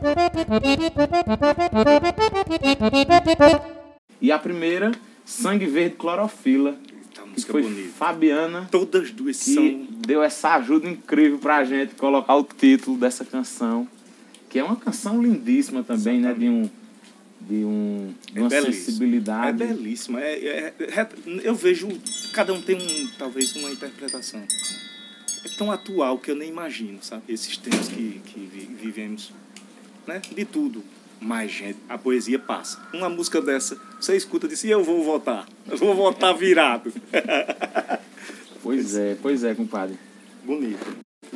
E a primeira, Sangue Verde Clorofila, que foi bonita. Fabiana. Todas duas que são... deu essa ajuda incrível pra gente colocar o título dessa canção, que é uma canção lindíssima também, exatamente, né? De uma sensibilidade. É belíssima. Eu vejo, cada um tem talvez uma interpretação. É tão atual que eu nem imagino, sabe? Esses tempos que vivemos, né? De tudo. Mas, gente, a poesia passa. Uma música dessa, você escuta e diz, eu vou votar virado. Pois é, compadre. Bonito.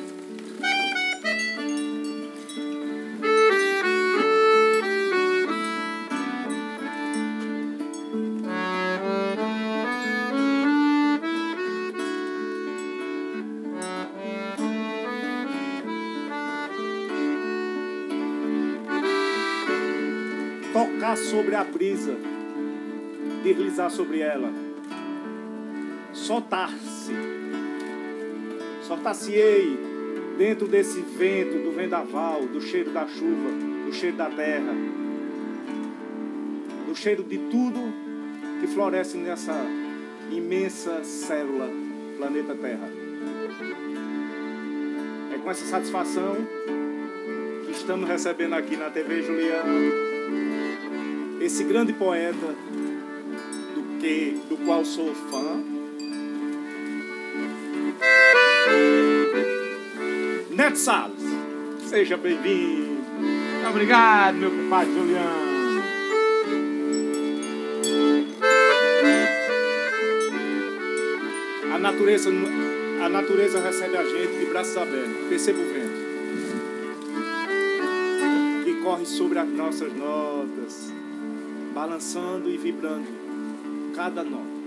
Tocar sobre a brisa, deslizar sobre ela, soltar-se-ei dentro desse vento, do vendaval, do cheiro da chuva, do cheiro da terra, do cheiro de tudo que floresce nessa imensa célula, planeta Terra. É com essa satisfação que estamos recebendo aqui na TV Juliana esse grande poeta do qual sou fã, Neto Salles. Seja bem-vindo. Obrigado, meu compadre Juliano. A natureza recebe a gente de braços abertos. Perceba o vento que corre sobre as nossas notas, balançando e vibrando cada nota.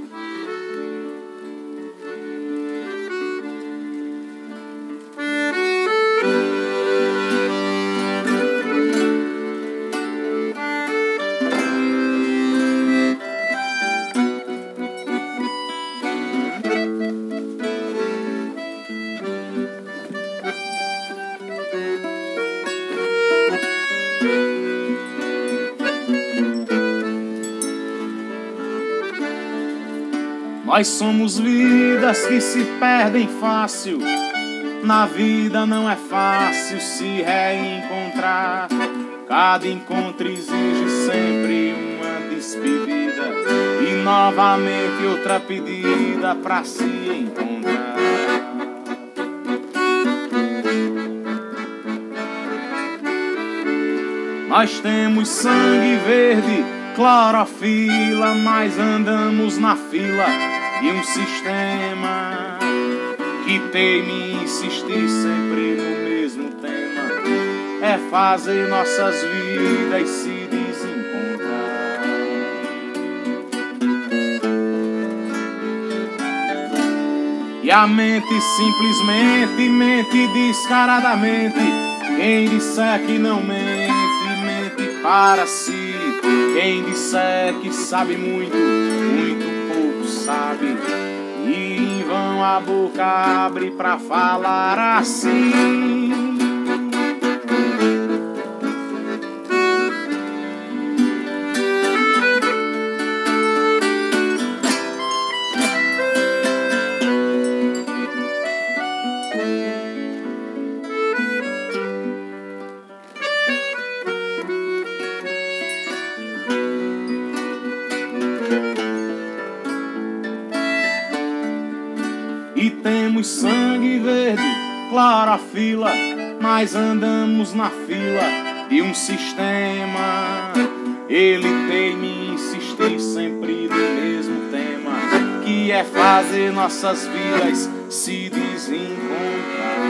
Nós somos vidas que se perdem fácil. Na vida não é fácil se reencontrar. Cada encontro exige sempre uma despedida e novamente outra pedida pra se encontrar. Nós temos sangue verde, clorofila, mas andamos na fila de um sistema que teima em insistir sempre no mesmo tema. É fazer nossas vidas se desencontrar. E a mente simplesmente mente descaradamente. Quem disser que não mente, mente para si. Quem disser que sabe muito, muito pouco sabe. E em vão a boca abre pra falar assim. E temos sangue verde, clorofila, mas andamos na fila de um sistema. Ele teima em insistir sempre no mesmo tema, que é fazer nossas vidas se desencontrar.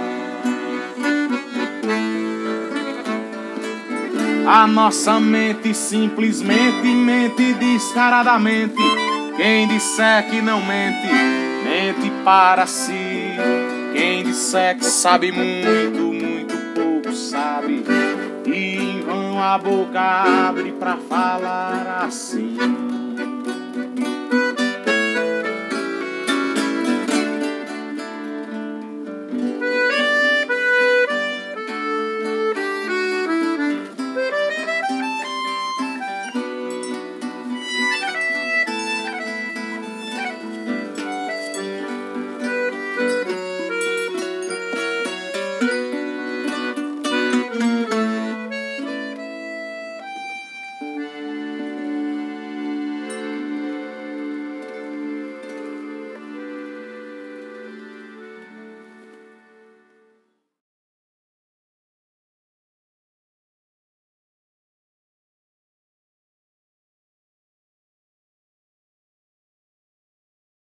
A nossa mente simplesmente mente descaradamente. Quem disser que não mente, mente para si. Quem disser que sabe muito, muito pouco sabe. E em vão a boca abre pra falar assim.